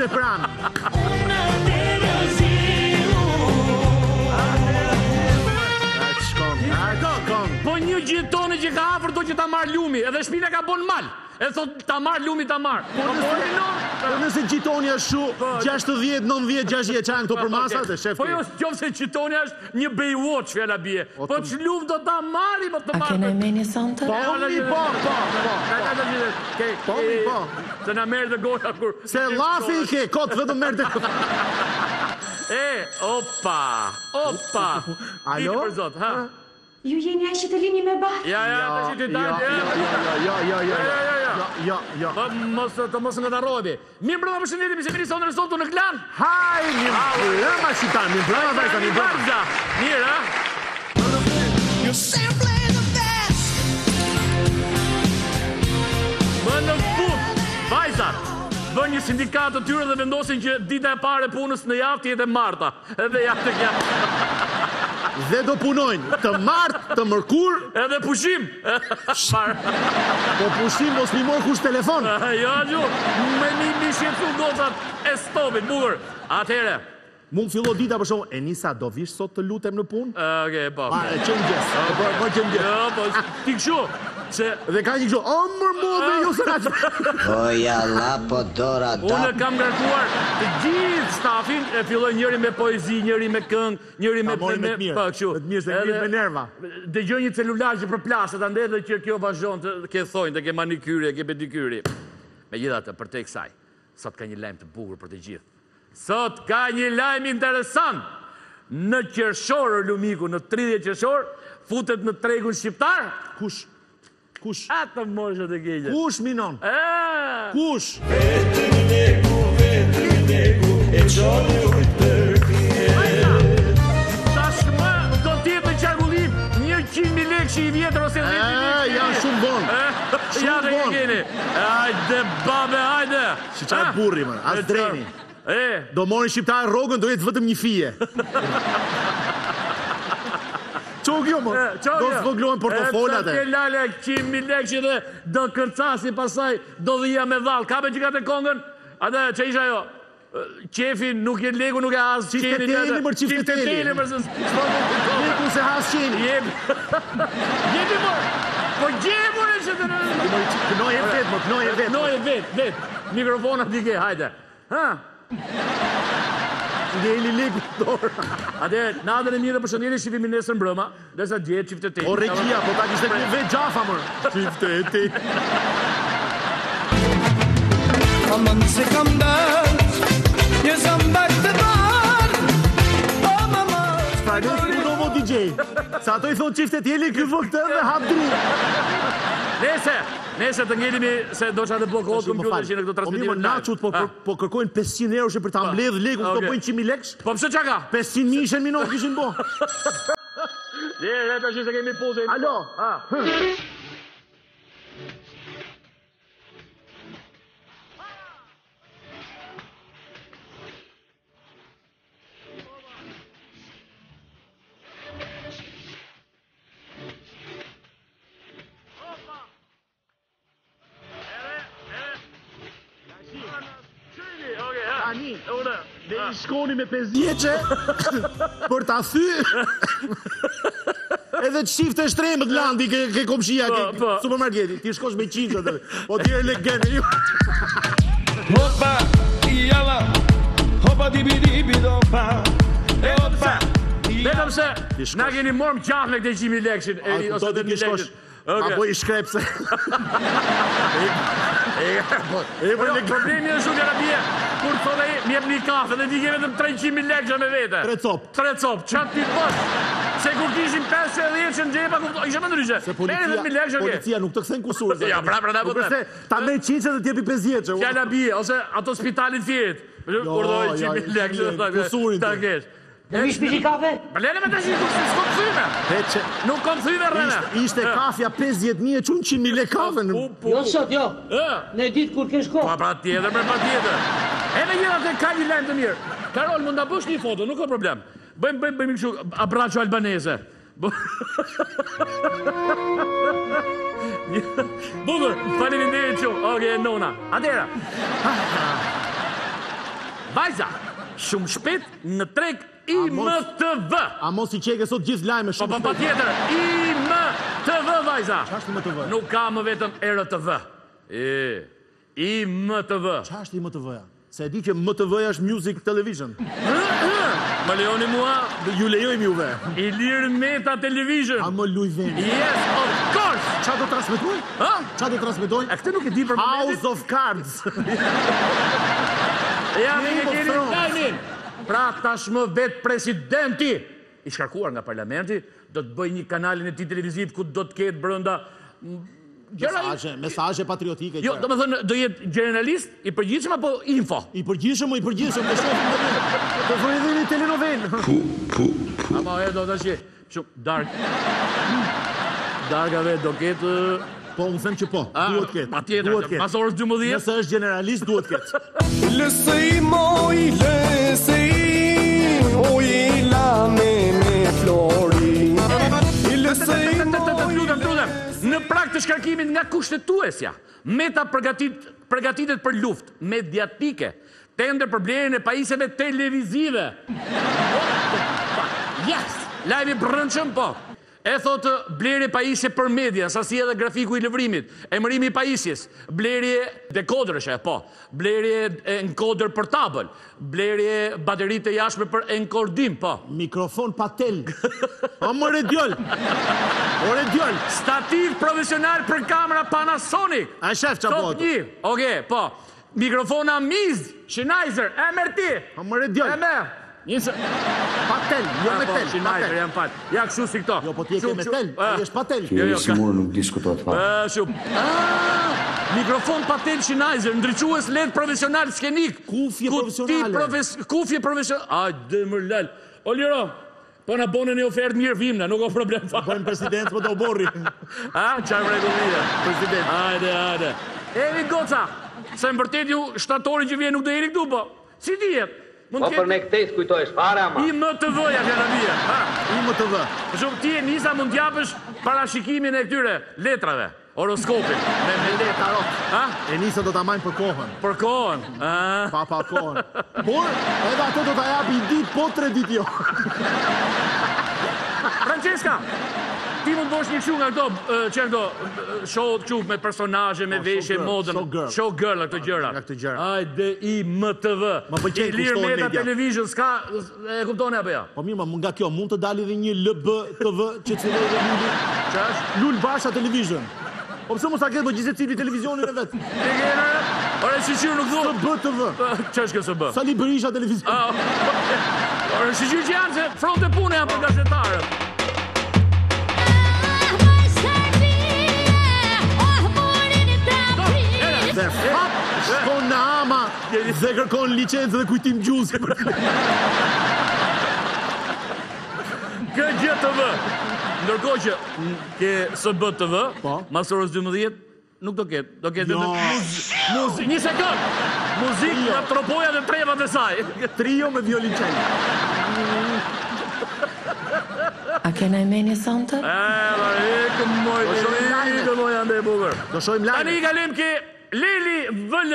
ishte pranë. Po një gjitoni që ka afër do që ta marr lumi, edhe shpina ka bon mal. E thot ta marr lumi ta marr. Po nëse gjitoni është 60, 90, 60 qanë këto për masat e shef. Po jo, qofse gjitoni është një Baywatch fjala bie. Po ç'lum do ta marri, po të marr. A kena meni sonte? Po. Se na merr të goja kur. Se llafi i ke, kot vetëm merr të. Opa. Alo? Për zot, ha? Ju jeni ai që të lini me bat? Ja, tash ti dal. Ja. Mos nga darrohebi. Mirë brava, përshëndetje, mi se vini sonë sot në klan. Haj, mirë brava shitan, mirë brava vajza, mirë brava. Mirë, ha? Më në fut, vajzat, bën një sindikat të tyre dhe vendosin që dita e parë e punës në javë të jetë e marta. Edhe javë të kjatë. Dhe do punojnë të martë, të mërkur. Edhe pushim. Po pushim mos mi morë kush telefon. Jo, me mi shqetësu gocat e stopit, bukur. Atëhere. Mund fillo dita për shumë, Enisa, do vish sot të lutem në punë? Oke, po. E qëngjes. Jo, po, ti këshu. Dhe ka një kështu, o mërmodhe, jo se ka që... Oja, lapo, dora, da... Unë kam ngarkuar të gjithë stafin, e filloj njëri me poezi, njëri me këngë, njëri me... me të mirë, me të mirë, se mirë me nerva. Dëgjoj një celular që përplaset, ande dhe që kjo vazhdon të ke thonjë, të ke manikyri, ke pedikyri. Megjithatë, për te kësaj, sot ka një lajm të bukur për të gjithë. Sot ka një lajm interesant. Në qershor, Lumiku, në 30 qershor, futet në tregun shqiptar. Kush? Atë moshët e keqe. Kush, minon? Kush? Vetëm leku, e qoni ujtër. Tashmë do t'jetë në qarkullim 100.000 lekë që i vjetër ose 10.000 janë shumë bon. Ja dhe keni. Hajde, babe, hajde. Si qaj burri, më, as dreni. Do mori shqiptarë rogën, do jetë vetëm një fije. Qo kjo, më? Do të vëgluan portofolat e. Ke lale 100.000 lekë që dhe do kërcasi pasaj do dhija me valë. Ka me që ka të kongën? Ate, që isha jo? Qefi nuk jetë leku, nuk e hasë qeni. Qifteteli, mërë. Leku se hasë qeni. Jepi, mërë. Po gjemur e që të në... Kënoj e vetë, më, kënoj e vetë. Kënoj e vetë. Mikrofonat di ke, hajde. Ha? Ngejli leku të dorë. Ate, natën e mirë dhe përshëndetje shifimi nesër mbrëma, dërsa djetë qifteteli. O regjia, po ta kishte një vetë gjafa, mërë. Qifteti. Aman se kam dërë, një zambak të barë. O mama. Pra në si më novo DJ. Sa ato i thonë qifteteli, kjo vë këtë dhe hap dru. Nese të ngelimi se do që atë blokohet kompjuter që në këtë transmitimin live. Po mirë, Nachut, po kërkojnë 500 euro që për ta mbledh leku, këto bëjnë 100.000 lekë. Po pëse që ka? 500.000 ishen minot kishin bo. Reta që se kemi puse. Alo. Dhe i shkoni me 5 për ta thy edhe të shifte shtremët landi ke komshia ke supermarketi. Ti shkosh me 100 po tjere legene. Hopa, jala, hopa dibi dopa. Hopa. Vetëm se na keni morëm qafle këtë 100.000 lekshin. Ose të 1.000 lekshin. Apo i shkrepse. Problemi është shumë Arabia. Kur thonë mi jep një kafe dhe ti ke vetëm 300.000 lekë me vete. 3 copë. Çfarë ti bën? Se kur kishin 50 që në xhepa, ishte më ndryshe. Se policia nuk të kthen kusur. Ja, pra, po. Ta merr 100 dhe t'jepi 50. Fjala bie ose ato spitalit Fierit. Urdhoi 100.000 lekë kusurin. Ta kesh. Në vish piti kafe? Lene me të gjithë, s'kom thyme. Nuk kom thyme, Rene. Ishte kafja 50.000 e qunë 100.000 le kafe. Jo sot, jo. Në ditë kur kesh kohë. Pa tjetër, pa tjetër. E me gjitha të ka një lajmë të mirë. Karol, mund të bësh një foto, nuk ka problem. Bëjmë kështu abraccio albanese. Bukur, faleminderit shumë. Oke, nona. Atera. Vajza, shumë shpejt në treg IMTV. A mos I qeke sot gjithë lajme Po, shumë pa tjetër, IMTV, vajza. Qa është IMTV? Nuk ka më vetëm RTV. IMTV. Qa është IMTV-ja? Se e di që MTV-ja është Music Television. Më lejoni mua, Ju lejojmë juve. Ilir Meta Television. A më luj vend. Yes, of course. Qa do transmetoj? Ha? Qa do transmetoj? E këtë nuk e di për momentin. House of Cards. Ja, me Game of keni Thrones. lajmin. Pra tashmë vetë presidenti I shkarkuar nga parlamenti do të bëj një kanalin e tij televiziv ku do të ketë brenda Mesazhe patriotike. Jo, do më thënë, do jetë generalist I përgjithshëm apo info? I përgjithshëm, të shohim të vëri një telenovel. Apo e do të shi, shumë dargave do ketë... Po, unë them që po, duhet ketë. Pa tjetër, pas orës 12. Nëse është generalist, duhet ketë. Lësëj moj, lësëj, oj la me flori. Lësëj moj, Lutem, në prag të shkarkimit nga kushtetuesja, Meta përgatitet për luftë mediatike, tender për blerjen e pajisjeve televizive. Yes, lajmi brëndshëm po. E thotë blerje pajisje për media, sasia dhe grafiku I lëvrimit, emërimi I pajisjes, blerje dekodrëshe, po, blerje enkoder për tabël, blerje baterit e jashme për enkordim, po. Mikrofon patel. O më redjol. Stativ profesional për kamera Panasonic. A shef qa Top botë. 1, oke, po. Mikrofona Miz, Sennheiser, MRT. O më redjol. Patel, jo metel. Sennheiser, jam fat. Ja, kështu si këto. Jo, po ti e ke metel, a jesh patel. Simona nuk diskutohet fare. Shumë. Mikrofon patel Sennheiser, ndriçues LED profesional skenik. Kufje profesionale. Kufje profesionale. Ajde më lal. O liro, po na bonë një ofertë mirë vimna, nuk ka problem fare. Bëjmë president, po do borri. Çfarë rregullia? President. Hajde. Evi goca, se më vërtet ju shtatori që vjen nuk do jeni këtu, po. Si dihet? Po për me këtë të kujtojsh fare, ama. IMTV-ja kanë vija. IMTV. Për shumë ti e nisa mund t'japësh parashikimin e këtyre letrave, horoskopin, me letra. E nisa do t'a majnë për kohën. Për kohën. Pa kohën. Por, edhe ato do t'a japi dit, po 3 dit jo. Francesca, ti mund bosh një këshu nga këto, që këto, show këshu me personazhe, me veshje, modën. Showgirl, këto gjëra. Ajde IMTV. Ma pëlqen Ilir Meta Television, s'ka, e kuptoni apo ja? Po mirë, nga kjo, mund të dali dhe një LBTV që cilë dhe Lulli. Qash? Lull Basha Television. Po pëse mos a ketë, po gjithë cili televizionin e vetë. Te kene? Ore, shqyqyr nuk dhu? LBTV. Qash kësë bë? Sali Berisha Television. Ore, shqyqyr që janë se fronte pune janë për gazetarët. Dhe fat, shkon në ama dhe kërkon licencë dhe kujtim gjuzi. KGTV. Ndërkohë që ke SBTV, mas orës 12, nuk do ketë. Do ketë muzik. Një sekund. Muzik nga tropoja dhe trevat e saj. Trio me violoncello. A kena I menje sonte? Ikë moj, ikë moj ande e bugër. Do shojmë lajme. Tani I kalim ke Lili VL.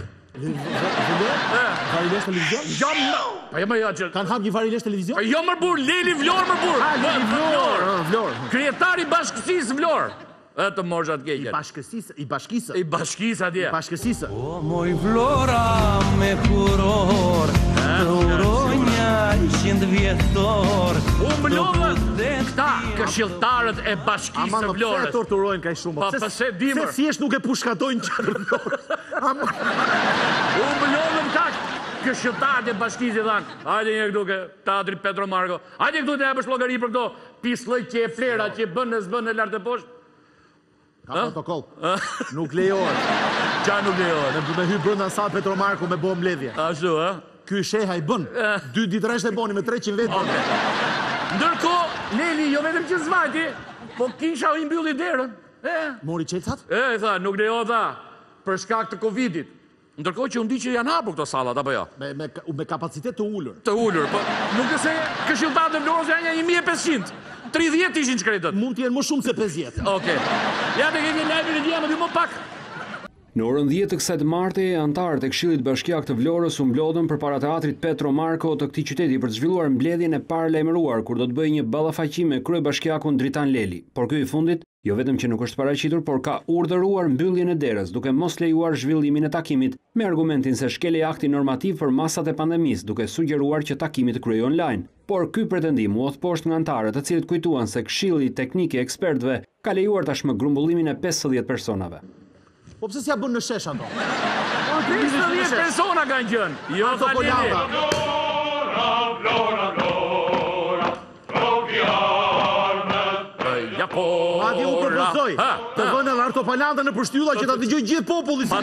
Varilesh televizion? Pa jam ajo që... Kanë hap një varilesh televizion? Pa jo mërbur, Lili Vlor mërbur. Vlor. Kryetari Bashkësisë Vlor. Të morshat keqen. I bashkisë. I bashkisë atje. Bashkësisë. O moj Vlora me furor, Vloronja ishën vjetor. U mblodhën këta këshilltarët e Bashkisë së Vlorës. Ama më torturojnë kaj shumë. Pse dimër? Se thjesht nuk e pushkatojnë qërë Vlorës. U mblodhën këta këshilltarët e Bashkisë I dhanë. Hajde një këtu ke Teatri Petro Marko. Hajde këtu të japësh llogari për këto pislëj që e flera që bën në zbën në lartë e poshtë. Ka protokoll. Nuk lejohet. Qa nuk lejohet? Me hy brënda sa Petro Marko me bo mbledhje. Ashtu, Ky sheha I bën. 2 ditë rresht e boni me 300 vetë. Ndërkohë, Leli, jo vetëm që zvajti, po kisha I mbylli derën. Mori qelcat? I tha, nuk lejohet tha, për shkak të Covidit. Ndërkohë që unë di që janë hapur këto sallat, apo jo? Me kapacitet të ullur. Të ullur, po nuk e se këshilltarët e Vlorës janë 1500. 30 ishin shkretët. Mund t'jenë më shumë se 50. Oke. Ja të kemi lajmin e djemë, më pak. Në orën 10 të kësaj të marti, anëtarët e Këshillit Bashkiak të Vlorës u mblodhën përpara teatrit Petro Marko të këtij qyteti për të zhvilluar mbledhjen e paralajmëruar kur do të bëjë një ballafaqi me kryebashkiakun Dritan Leli. Por ky i fundit, jo vetëm që nuk është paraqitur, por ka urdhëruar mbylljen e derës, duke mos lejuar zhvillimin e takimit me argumentin se shkelej akti normativ për masat e pandemisë, duke sugjeruar që takimi të kryejë online. Por ky pretendim u hodh poshtë nga anëtarët, të cilët kujtuan se Këshilli Teknik i Ekspertëve ka lejuar tashmë grumbullimin e 50 personave. Po pse s'ja bën në shesh ato? 50 persona kanë qenë. Jo Ato Polanda. Madje u propozoj të vënë edhe Arto Polanda në përshtylla që ta dëgjoj gjithë populli si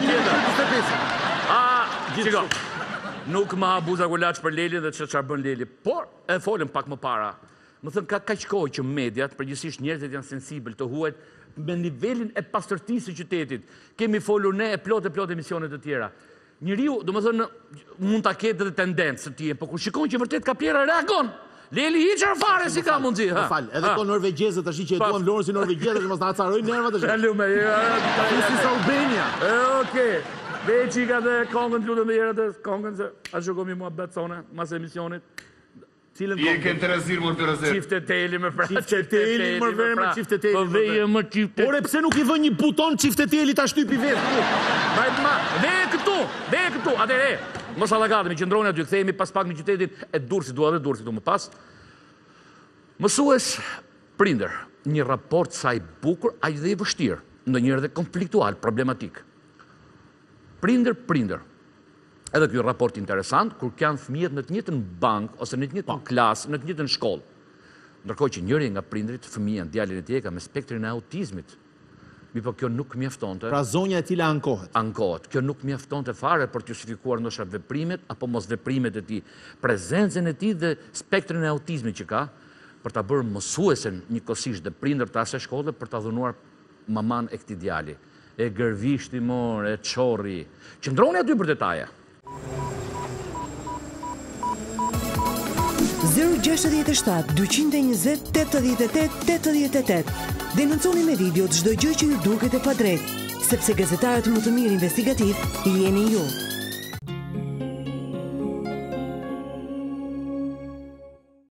Shiko, nuk ma abuza kulaç për Leli dhe çfarë bën Leli, por e folëm pak më para. Më thënë ka kaq kohë që mediat, përgjithsisht njerëzit janë sensibël të huajt me nivelin e pastërtisë së qytetit. Kemi folur ne e plot emisione të tjera. Njeriu, domethënë, mund ta ketë edhe tendencë të tillë, por kur shikon që vërtet ka pjera reagon. Leli i çfarë fare si ka mundsi, ha. Fal, edhe ko norvegjezët tash që jetuan Vlorën si norvegjezët që mos na acaroj nervat tash. Lume, si Albania. Okej. Veçi ka dhe kongën të lutem herë të kongën se a shokomi mua betsone mas emisionit. Cilën Je ke interesir më të rëzit. Çifte teli më pra. Çifte teli më vjen me çifte teli. Po veje më çifte. Ore pse nuk i vën një buton çifte teli ta shtypi vetë. Ve këtu. Atëre. Mos allagatemi, qëndroni aty, kthehemi pas pak në qytetin e Durrësit, dua edhe Durrësit këtu më pas. Mësues prindër, një raport sa i bukur, aq dhe i vështirë, ndonjëherë dhe konfliktual, problematik. Prindër. Edhe ky raport interesant, kur kanë fëmijët në të njëjtën bank ose në të njëjtën klasë, në të njëjtën shkollë. Ndërkohë që njëri nga prindrit, fëmia, djalin e tij ka me spektrin e autizmit. Po kjo nuk mjaftonte. Pra zonja e cila ankohet. Ankohet. Kjo nuk mjaftonte fare për të justifikuar ndoshta veprimet apo mos veprimet e tij, prezencën e tij dhe spektrin e autizmit që ka, për ta bërë mësuesen njëkohësisht dhe prindër të asaj shkolle për ta dhunuar maman e këtij djali. E gërvishti more, e çorri. Qëndroni aty për detaje. 067 220 88 88. Denonconi me video çdo gjë që ju duket e padrejtë, sepse gazetarët më të mirë investigativ jeni ju.